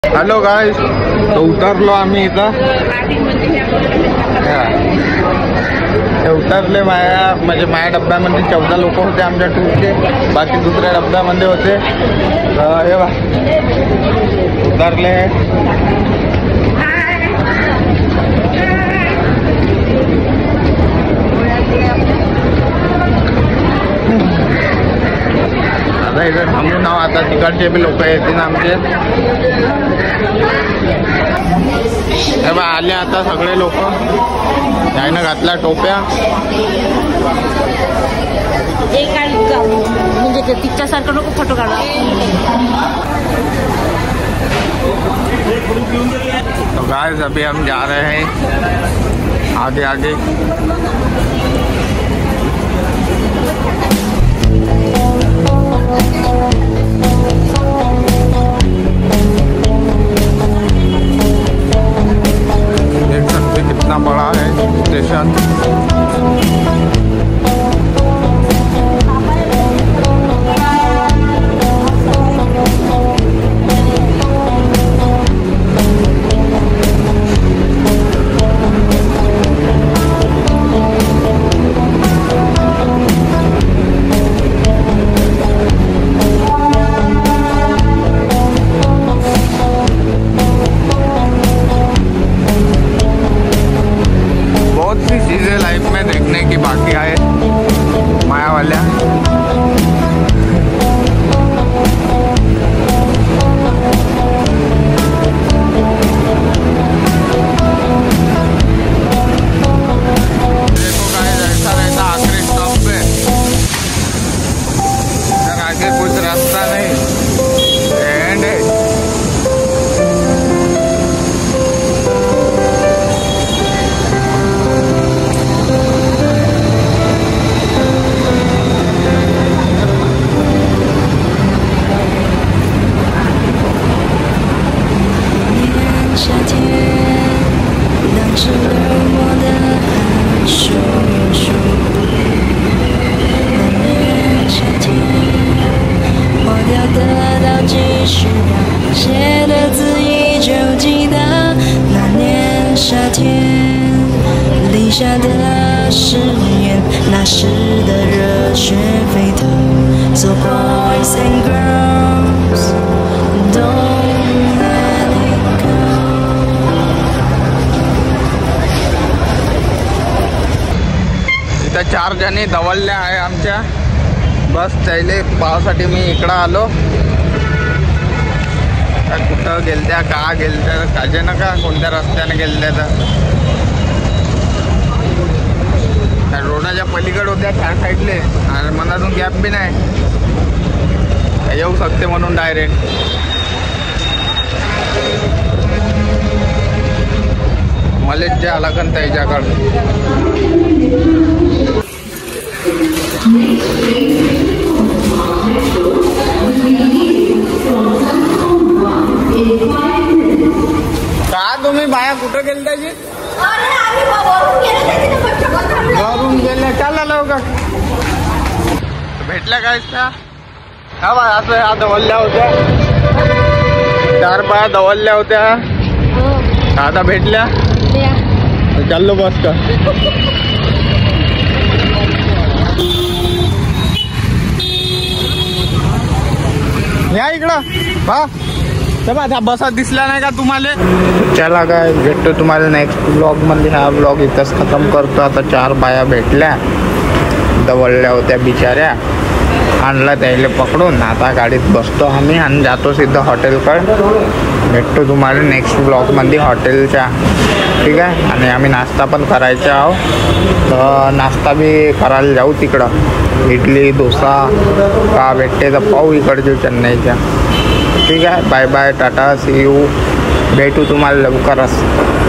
Hello guys, तो उतरलो आम्ही इथं. उतरले म्हणजे माझ्या डब्यामध्ये 14 लोक होते आमच्या टूरचे. बाकी दुसऱ्या डब्यामध्ये होते. हे बा उतरले. आता इथे थांबून नाव आता तिकडचे बी लोक येतील आमचे. हे बा आले आता सगळे लोक. त्यानं घातल्या टोप्या. म्हणजे तिच्यासारखं नको फोटो काढा. तो गाइस अभी हम जा रहे हैं आगे आगे. देख सकते कितना बड़ा है स्टेशन. चीजें लाइफ में देखने की बाकी आए माया वाल्या. देखो गाइस, ऐसा रहता आखिरी स्टॉप पे. इधर आगे कुछ रास्ता नहीं, एंड है. So boys and girls, don't let it go. इथं 4 जणी दवलल्या आहे आमच्या. बस त्याले पावासाठी मी इकडं आलो. कुठं गेलत्या का गेलत्या काजे ना का कोणत्या रस्त्याने गेलत्या तर रोडाच्या पलीकडे होत्या त्या साईडले. आणि मनातून गॅप बी नाही, येऊ शकते म्हणून डायरेक्ट. मलेच जे आला कन त्याच्याकडं. का तुम्ही बाया कुठं गेल त्याची? वरून गेले. चला लवकर. भेटल्या काय त्या? हा बा असं ह्या दवलल्या होत्या. 4 बाया दवलल्या होत्या. आता भेटल्या. चाललो बस का. या इकडं बा. त्या बसा दिसल्या नाही का तुम्हाला? चला काय भेटतो तुम्हाला नेक्स्ट ब्लॉग मध्ये. हा ब्लॉग इथंच खतम करतो. आता 4 बाया भेटल्या, दवलल्या होत्या बिचाऱ्या. आणला त्याला पकडून. आता गाडीत बसतो आम्ही आणि जातो सिद्ध हॉटेलकडे. भेटतो तुम्हाला नेक्स्ट ब्लॉगमध्ये हॉटेलच्या. ठीक आहे. आणि आम्ही नाश्ता पण करायचा आहो. तर नाश्ता बी करायला जाऊ तिकडं. इडली डोसा का भेटते तर पाहू इकडचे चेन्नईच्या. ठीक आहे. Bye bye, tata, see you. भेटू तुम्हाला लवकरच.